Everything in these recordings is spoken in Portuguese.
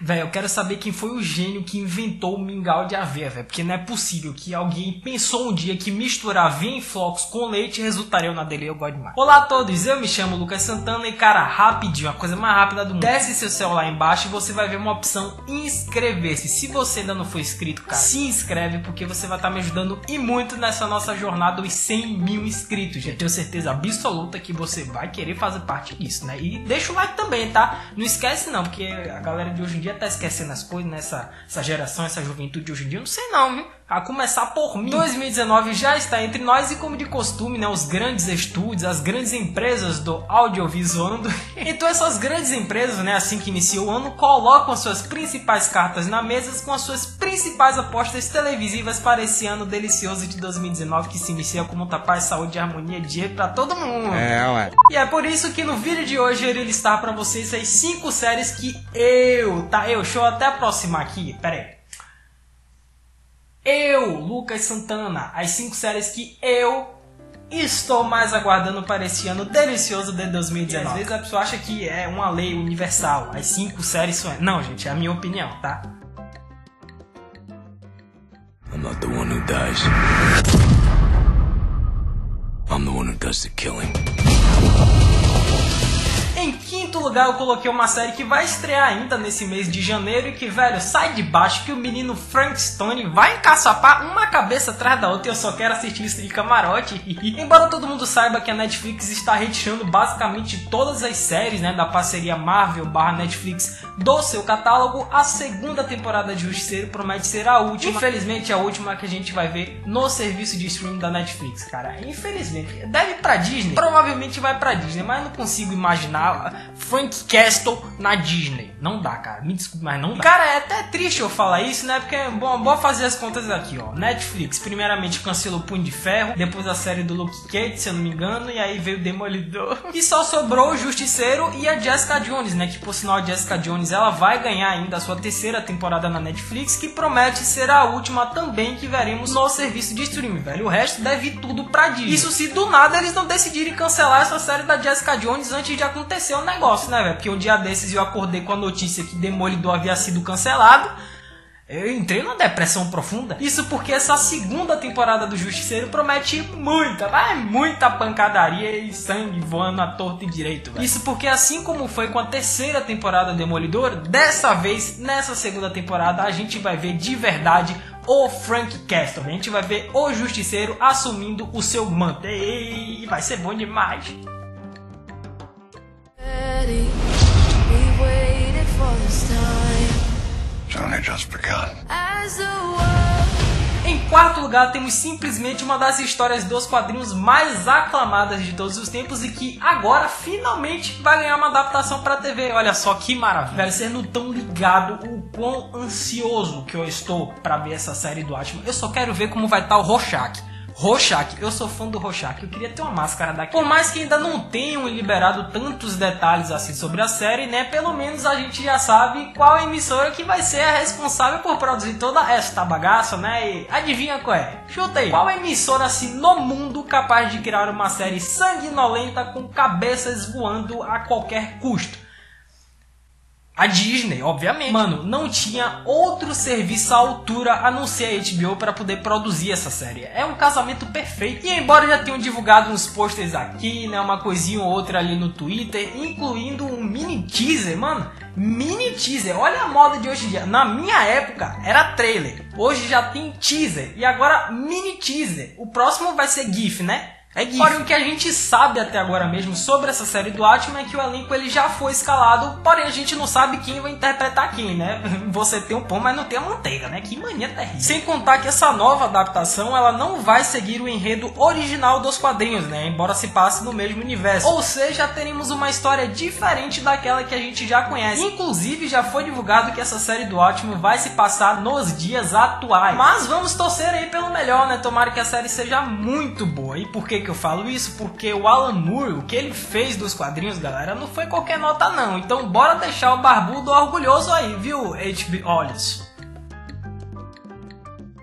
Velho, eu quero saber quem foi o gênio que inventou o mingau de aveia, velho. Porque não é possível que alguém pensou um dia que misturar aveia em flocos com leite resultaria na dele. Eu gosto demais. Olá a todos, eu me chamo Lucas Santana e, cara, rapidinho, a coisa mais rápida do mundo. Desce seu celular embaixo e você vai ver uma opção inscrever-se. Se você ainda não for inscrito, cara, se inscreve porque você vai estar me ajudando e muito nessa nossa jornada dos 100 mil inscritos. Eu tenho certeza absoluta que você vai querer fazer parte disso, né? E deixa o like também, tá? Não esquece não, porque a galera de hoje em dia tá esquecendo as coisas, né? Essa geração, essa juventude de hoje em dia, eu não sei não, viu? A começar por mim. 2019 já está entre nós e, como de costume, né, os grandes estúdios, as grandes empresas do audiovisual. Então essas grandes empresas, né, assim que inicia o ano, colocam as suas principais cartas na mesa com as suas principais apostas televisivas para esse ano delicioso de 2019 que se inicia com muita paz, saúde, harmonia e dinheiro para todo mundo. Ué. E é por isso que no vídeo de hoje eu irei listar para vocês as 5 séries que deixa eu até aproximar aqui, pera aí. Lucas Santana, as 5 séries que eu estou mais aguardando para esse ano delicioso de 2019. E às vezes a pessoa acha que é uma lei universal, as 5 séries são... Não, gente, é a minha opinião, tá? I'm not the one who dies. I'm the one who does the killing. Em quinto lugar, eu coloquei uma série que vai estrear ainda nesse mês de janeiro e que, velho, sai de baixo que o menino Frank Stone vai encaçapar uma cabeça atrás da outra e eu só quero assistir isso de camarote. Embora todo mundo saiba que a Netflix está retirando basicamente todas as séries, né, da parceria Marvel/Netflix do seu catálogo, a segunda temporada de Justiceiro promete ser a última. Infelizmente, a última que a gente vai ver no serviço de streaming da Netflix, cara. Infelizmente. Deve ir pra Disney. Provavelmente vai pra Disney, mas não consigo imaginar Frank Castle na Disney. Não dá, cara. Me desculpe, mas não dá. Cara, é até triste eu falar isso, né? Porque é bom fazer as contas aqui, ó. Netflix, primeiramente, cancelou Punho de Ferro. Depois a série do Luke Cage, se eu não me engano. E aí veio Demolidor. E só sobrou o Justiceiro e a Jessica Jones, né? Que, por sinal, a Jessica Jones, ela vai ganhar ainda a sua 3ª temporada na Netflix, que promete ser a última também que veremos no serviço de streaming, velho. O resto deve ir tudo pra Disney. Isso se do nada eles não decidirem cancelar essa série da Jessica Jones antes de acontecer o negócio, né, velho? Porque um dia desses eu acordei com a notícia que Demolidor havia sido cancelado. Eu entrei numa depressão profunda. Isso porque essa segunda temporada do Justiceiro promete muita pancadaria e sangue voando à torta e direito, velho. Isso porque, assim como foi com a 3ª temporada do Demolidor, dessa vez, nessa segunda temporada, a gente vai ver de verdade o Frank Castle. A gente vai ver o Justiceiro assumindo o seu manto. E vai ser bom demais. Em quarto lugar, temos simplesmente uma das histórias dos quadrinhos mais aclamadas de todos os tempos e que agora finalmente vai ganhar uma adaptação para TV. Olha só que maravilha. Vocês não estão ligados o quão ansioso que eu estou para ver essa série do Watchmen. Eu só quero ver como vai estar o Rorschach. Eu sou fã do Rorschach, eu queria ter uma máscara daqui. Por mais que ainda não tenham liberado tantos detalhes assim sobre a série, né? Pelo menos a gente já sabe qual emissora que vai ser a responsável por produzir toda esta bagaça, né? E adivinha qual é? Chuta aí. Qual emissora assim no mundo capaz de criar uma série sanguinolenta com cabeças voando a qualquer custo? A Disney, obviamente. Mano, não tinha outro serviço à altura a não ser a HBO para poder produzir essa série. É um casamento perfeito. E embora já tenham divulgado uns posters aqui, né, uma coisinha ou outra ali no Twitter, incluindo um mini teaser, mano. Mini teaser, olha a moda de hoje em dia. Na minha época era trailer, hoje já tem teaser e agora mini teaser. O próximo vai ser GIF, né? É GIF. Porém, o que a gente sabe até agora mesmo sobre essa série do Watchmen é que o elenco ele já foi escalado, porém a gente não sabe quem vai interpretar quem, né? Você tem o pão, mas não tem a manteiga, né? Que mania terrível. Sem contar que essa nova adaptação, ela não vai seguir o enredo original dos quadrinhos, né? Embora se passe no mesmo universo. Ou seja, teremos uma história diferente daquela que a gente já conhece. Inclusive, já foi divulgado que essa série do Watchmen vai se passar nos dias atuais. Mas vamos torcer aí pelo melhor, né? Tomara que a série seja muito boa. E por que eu falo isso? Porque o Alan Moore, o que ele fez dos quadrinhos, galera, não foi qualquer nota não. Então bora deixar o barbudo orgulhoso aí, viu, HBO Olhos?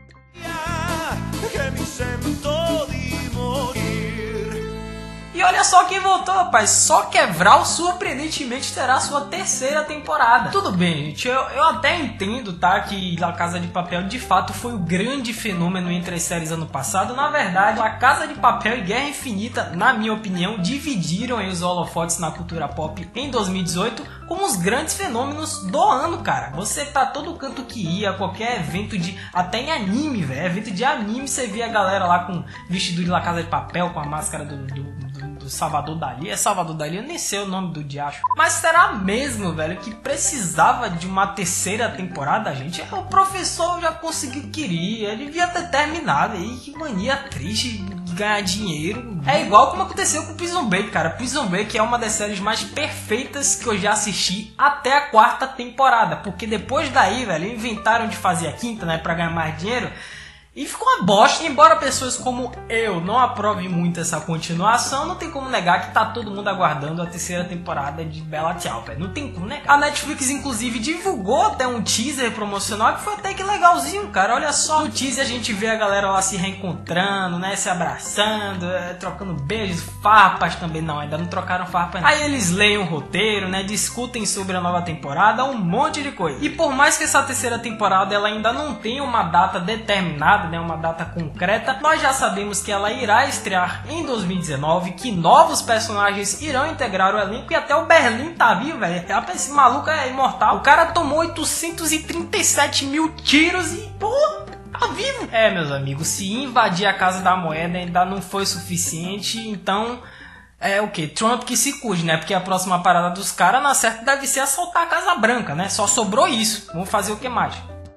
E olha só quem voltou, rapaz. Só Quebral surpreendentemente terá sua terceira temporada. Tudo bem, gente, eu até entendo, tá, que La Casa de Papel de fato foi o grande fenômeno entre as séries ano passado. Na verdade, La Casa de Papel e Guerra Infinita, na minha opinião, dividiram aí os holofotes na cultura pop em 2018 como os grandes fenômenos do ano, cara. Você pra todo canto que ia, qualquer evento de... até em anime, velho. Evento de anime, você via a galera lá com vestido de La Casa de Papel, com a máscara do Salvador Dalí. É Salvador Dalí? Eu nem sei o nome do diacho. Mas será mesmo, velho, que precisava de uma terceira temporada, gente? O professor já conseguiu o que queria. Ele devia ter terminado aí. Que mania triste de ganhar dinheiro. É igual como aconteceu com Prison Break, cara. Prison Break é uma das séries mais perfeitas que eu já assisti até a quarta temporada. Porque depois daí, velho, inventaram de fazer a quinta, né, pra ganhar mais dinheiro. E ficou uma bosta. Embora pessoas como eu não aprovem muito essa continuação, não tem como negar que tá todo mundo aguardando a terceira temporada de Bella Ciao, velho. Não tem como negar. A Netflix, inclusive, divulgou até um teaser promocional que foi até que legalzinho, cara. Olha só, no teaser a gente vê a galera lá se reencontrando, né, se abraçando, trocando beijos, farpas também. Não, ainda não trocaram farpas. Aí eles leem o roteiro, né, discutem sobre a nova temporada, um monte de coisa. E por mais que essa terceira temporada ela ainda não tenha uma data determinada, né, uma data concreta, nós já sabemos que ela irá estrear em 2019, que novos personagens irão integrar o elenco e até o Berlim tá vivo, velho. Esse maluco é imortal. O cara tomou 837 mil tiros e, pô, tá vivo. É, meus amigos, se invadir a Casa da Moeda ainda não foi suficiente, então... é o que? Trump que se cuide, né? Porque a próxima parada dos caras, na certa, deve ser assaltar a Casa Branca, né? Só sobrou isso. Vamos fazer o que mais?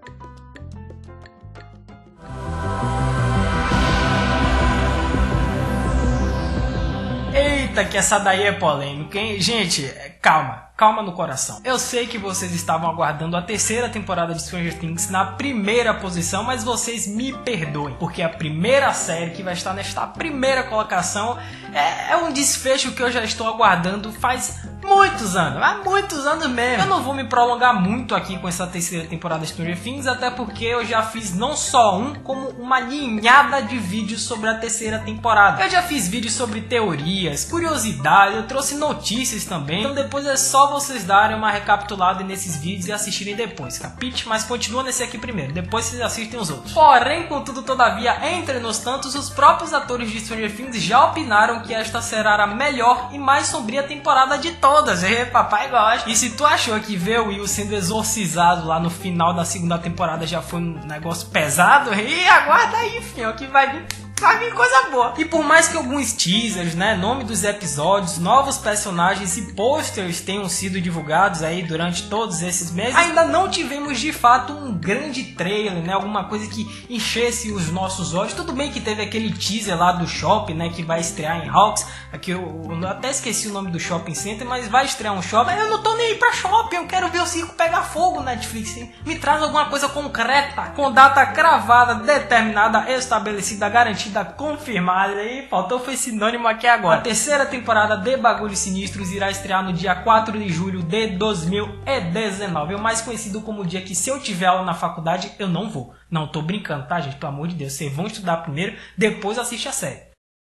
Eita, que essa daí é polêmica, hein? Gente, calma no coração. Eu sei que vocês estavam aguardando a terceira temporada de Stranger Things na primeira posição, mas vocês me perdoem, porque a primeira série que vai estar nesta primeira colocação é um desfecho que eu já estou aguardando faz muitos anos, há muitos anos mesmo. Eu não vou me prolongar muito aqui com essa terceira temporada de Stranger Things, até porque eu já fiz não só como uma ninhada de vídeos sobre a terceira temporada. Eu já fiz vídeos sobre teorias, curiosidades, eu trouxe notícias também, então depois é só vocês darem uma recapitulada nesses vídeos e assistirem depois, capite? Mas continua nesse aqui primeiro, depois vocês assistem os outros. Porém, contudo, todavia, entre nos tantos, os próprios atores de Stranger Things já opinaram que esta será a melhor e mais sombria temporada de todas. Papai gosta. E se tu achou que ver o Will sendo exorcizado lá no final da segunda temporada já foi um negócio pesado, e aguarda aí, filho, que vai vir coisa boa. E por mais que alguns teasers, né, nome dos episódios, novos personagens e posters tenham sido divulgados aí durante todos esses meses, ainda não tivemos de fato um grande trailer, né, alguma coisa que enchesse os nossos olhos. Tudo bem que teve aquele teaser lá do shopping, né, que vai estrear em Hawks, aqui eu até esqueci o nome do shopping center, mas vai estrear um shopping. Eu não tô nem aí pra shopping, eu quero ver o circo pegar fogo, Netflix. Me traz alguma coisa concreta, com data cravada, determinada, estabelecida, garantida, confirmada. E faltou foi sinônimo aqui agora. A terceira temporada de Bagulhos Sinistros irá estrear no dia 4 de julho de 2019, o mais conhecido como o dia que, se eu tiver aula na faculdade, eu não vou. Não, tô brincando, tá, gente? Pelo amor de Deus, vocês vão estudar primeiro, depois assiste a série.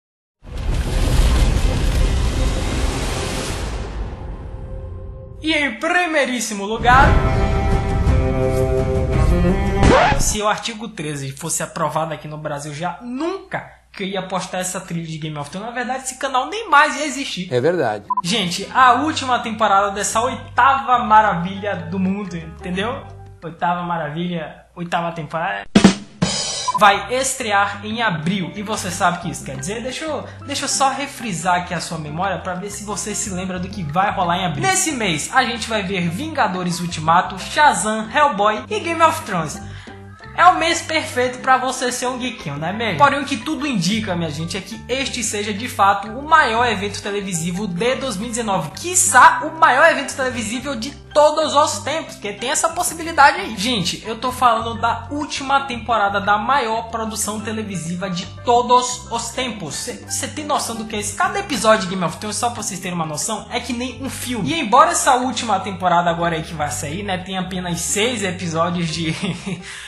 E em primeiríssimo lugar, se o artigo 13 fosse aprovado aqui no Brasil, já nunca que eu ia postar essa trilha de Game of Thrones. Na verdade, esse canal nem mais ia existir. É verdade. Gente, a última temporada dessa oitava maravilha do mundo, entendeu? Oitava maravilha, oitava temporada, vai estrear em abril. E você sabe o que isso quer dizer? Deixa eu só refrisar aqui a sua memória para ver se você se lembra do que vai rolar em abril. Nesse mês, a gente vai ver Vingadores Ultimato, Shazam, Hellboy e Game of Thrones. É o mês perfeito para você ser um geekinho, não é mesmo? Porém, o que tudo indica, minha gente, é que este seja de fato o maior evento televisivo de 2019. Quiçá o maior evento televisivo de todos os tempos, porque tem essa possibilidade aí. Gente, eu tô falando da última temporada da maior produção televisiva de todos os tempos. Você tem noção do que é isso? Cada episódio de Game of Thrones, só pra vocês terem uma noção, é que nem um filme. E embora essa última temporada agora aí que vai sair, né, tem apenas 6 episódios de 1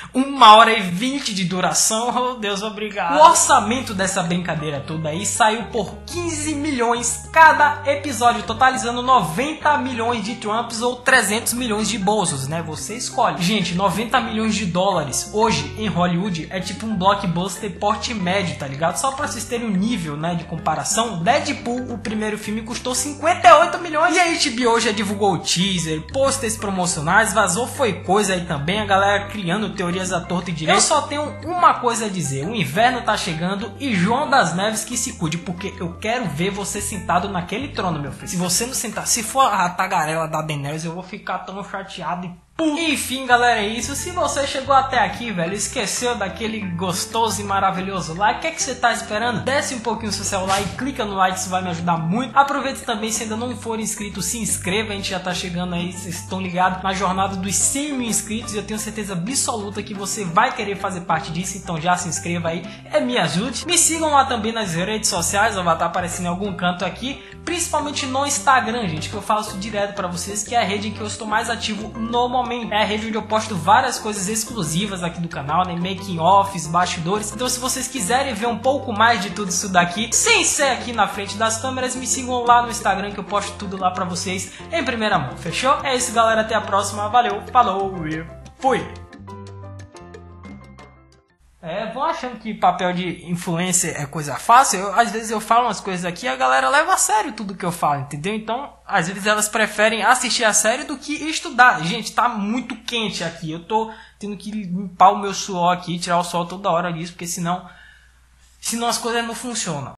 1h20 de duração, oh Deus, obrigado. O orçamento dessa brincadeira toda aí saiu por 15 milhões cada episódio, totalizando 90 milhões de Trumps ou 300 milhões de bolsos, né? Você escolhe. Gente, 90 milhões de dólares hoje em Hollywood é tipo um blockbuster porte médio, tá ligado? Só pra vocês terem um nível, né, de comparação, Deadpool, o primeiro filme, custou 58 milhões. E a HBO já divulgou o teaser, posters promocionais, vazou foi coisa aí também, a galera criando teorias à torta e direito. Eu só tenho uma coisa a dizer, o inverno tá chegando e João das Neves que se cuide, porque eu quero ver você sentado naquele trono, meu filho. Se você não sentar, se for a tagarela da Daenerys, eu vou ficar tão chateado e enfim, galera, é isso. Se você chegou até aqui, velho, esqueceu daquele gostoso e maravilhoso like, o que é que você tá esperando? Desce um pouquinho o seu celular e clica no like, isso vai me ajudar muito. Aproveite também, se ainda não for inscrito, se inscreva, a gente já tá chegando aí, vocês estão ligados na jornada dos 100 mil inscritos e eu tenho certeza absoluta que você vai querer fazer parte disso, então já se inscreva aí, me ajude. Me sigam lá também nas redes sociais, vai estar aparecendo em algum canto aqui, principalmente no Instagram, gente, que eu falo isso direto pra vocês, que é a rede em que eu estou mais ativo no momento. É a rede onde eu posto várias coisas exclusivas aqui do canal, né? Making offs, bastidores. Então se vocês quiserem ver um pouco mais de tudo isso daqui, sem ser aqui na frente das câmeras, me sigam lá no Instagram que eu posto tudo lá pra vocês em primeira mão, fechou? É isso, galera, até a próxima, valeu, falou e fui! Vão achando que papel de influencer é coisa fácil. Às vezes eu falo umas coisas aqui e a galera leva a sério tudo que eu falo, entendeu? Então, às vezes elas preferem assistir a série do que estudar. Gente, tá muito quente aqui. Eu tô tendo que limpar o meu suor aqui, tirar o suor toda hora disso, porque senão as coisas não funcionam.